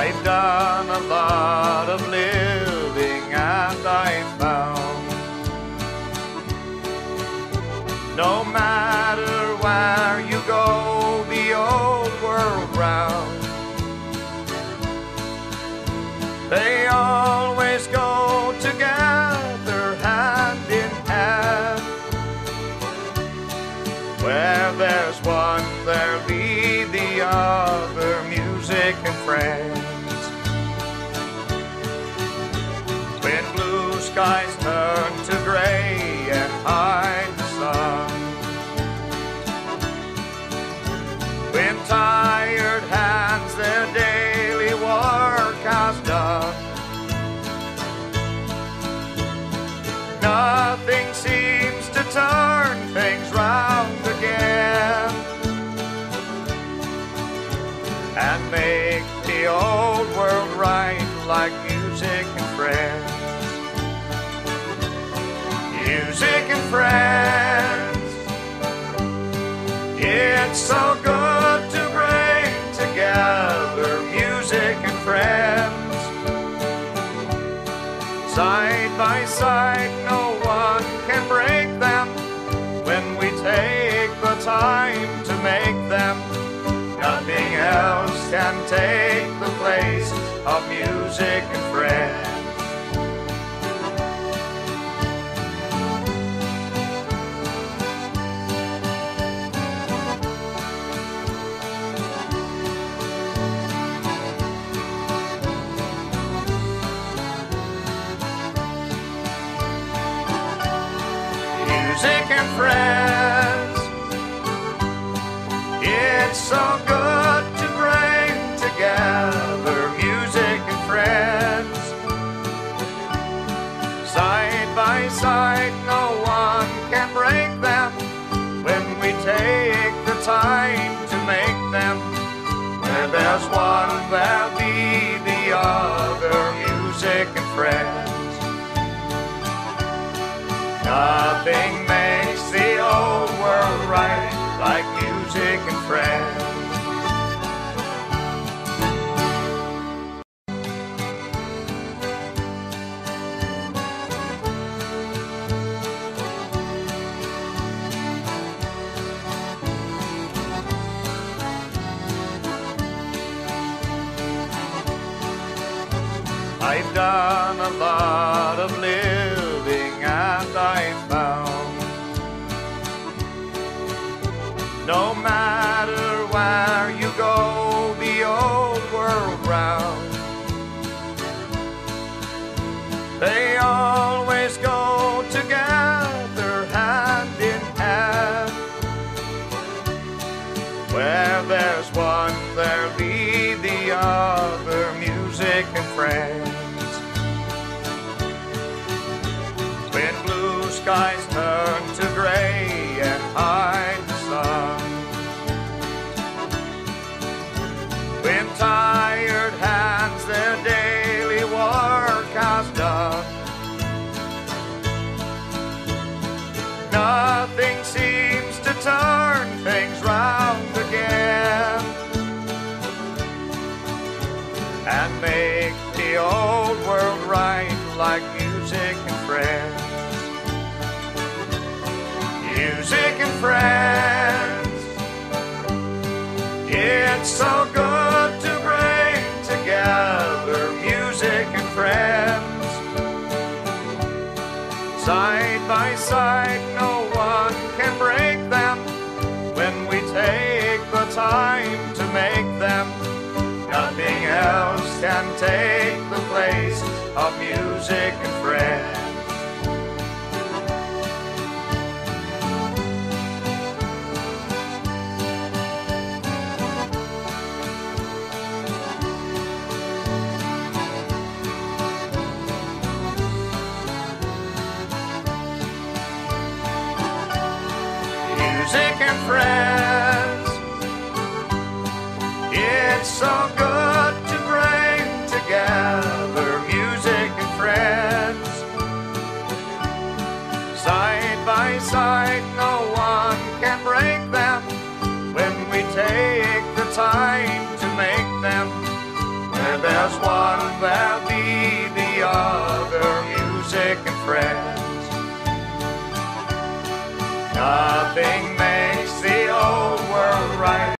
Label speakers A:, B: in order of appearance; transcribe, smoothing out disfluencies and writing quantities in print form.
A: I've done a lot of living and I've found no matter where you go the old world round, they always go together hand in hand. Where there's one, there'll be the other, music and friends. When blue skies turn to gray and hide the sun, when tired hands their daily work has done, nothing seems to turn things round again and make the old world right like music and friends. Music and friends, it's so good to bring together music and friends. Side by side, no one can break them when we take the time to make them. Nothing else can take the place of music and friends. Music and friends, it's so good to bring together music and friends. Side by side, no one can break them when we take the time to make them. Where there's one, there'll be the other, music and friends. Nothing makes the old world right like music and friends. I've done a lot of living and I've found no matter where you go the old world round, they always go together hand in hand. Where there's one, there'll be the other, music and friends. When blue skies turn to gray and hide the sun, when tired hands their daily work has done, nothing seems to turn things round again and make the old world right like music and friends. Music and friends, it's so good to bring together music and friends. Side by side, no one can break them when we take the time to make them. Nothing else can take the place of music and friends. Music and friends, it's so good to bring together music and friends. Side by side, no one can break them when we take the time to make them. Where as one, there'll be the other, music and friends. Nothing makes the old world right.